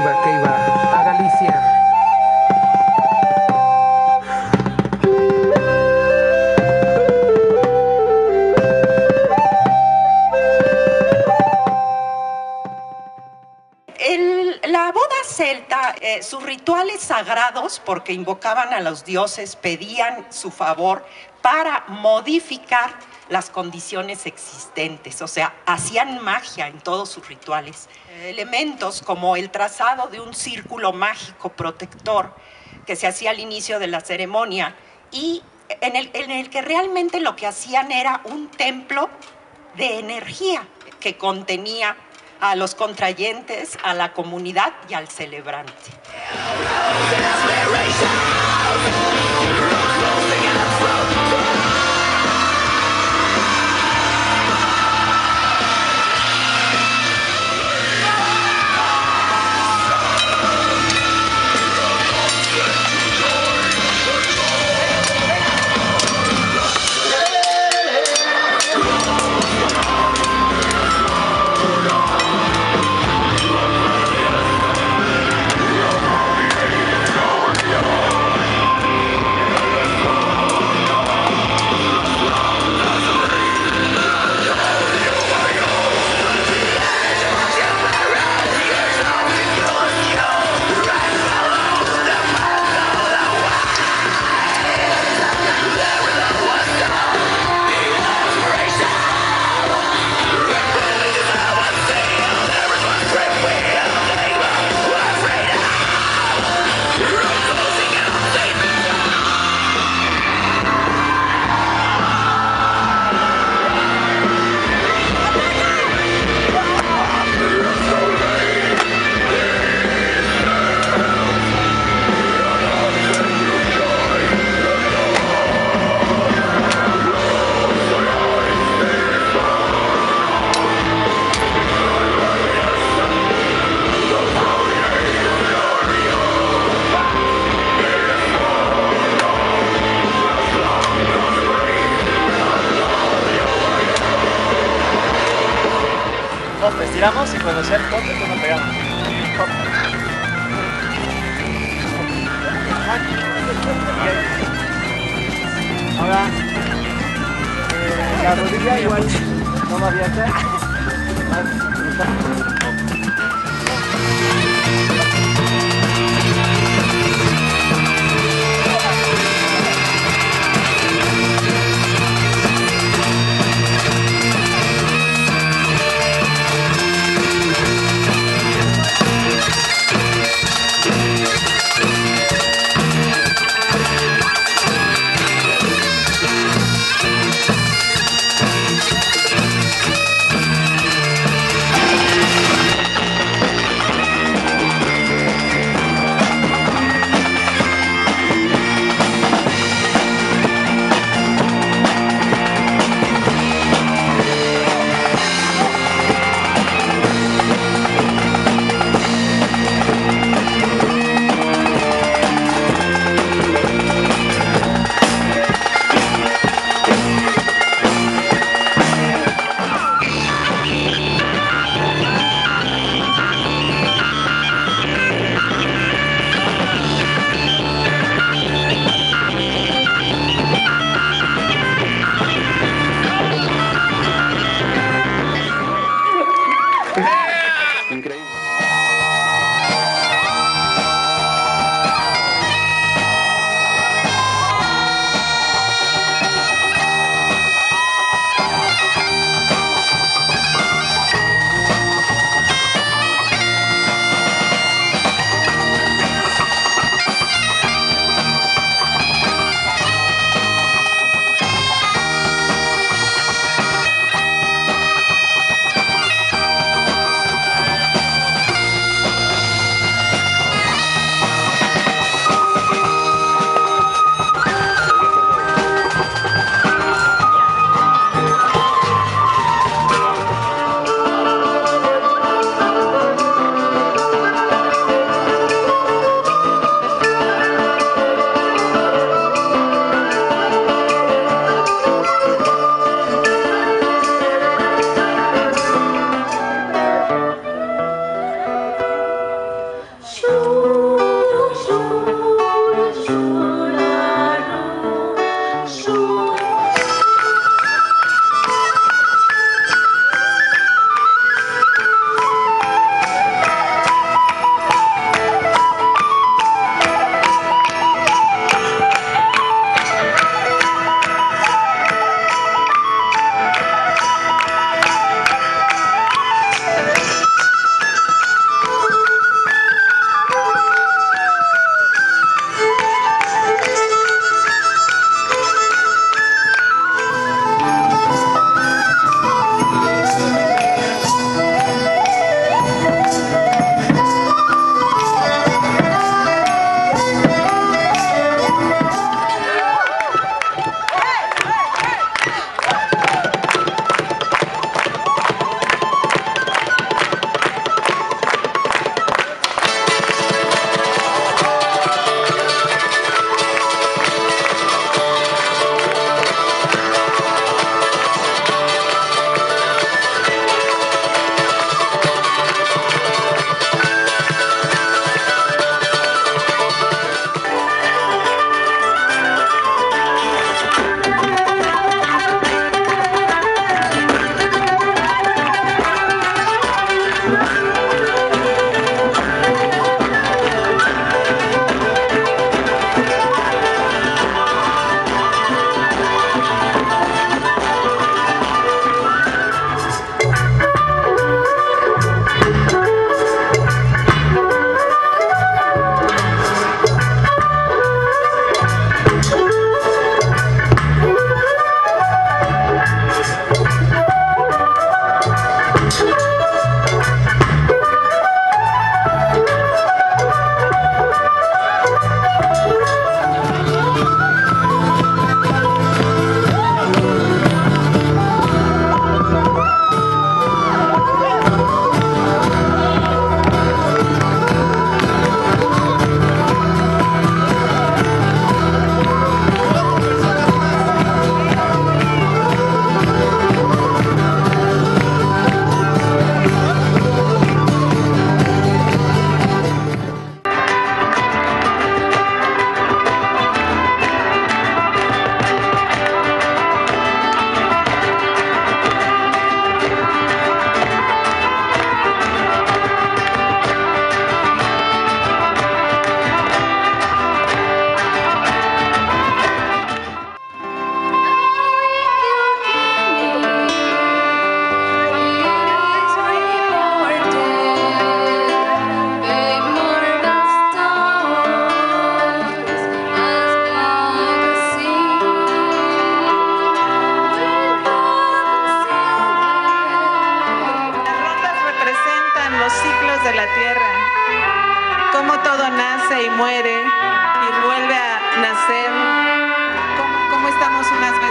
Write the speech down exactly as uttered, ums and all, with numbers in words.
iba, que iba a Galicia. El, la boda celta, eh, sus rituales sagrados, porque invocaban a los dioses, pedían su favor para modificar las condiciones existentes, o sea, hacían magia en todos sus rituales. Elementos como el trazado de un círculo mágico protector que se hacía al inicio de la ceremonia y en el, en el que realmente lo que hacían era un templo de energía que contenía a los contrayentes, a la comunidad y al celebrante. Hop, estiramos y cuando sea el hop, entonces nos pegamos. Hop. Ahora, eh, la rodilla igual, no me abierta. observan los ciclos de la tierra, cómo todo nace y muere y vuelve a nacer, cómo, cómo estamos unas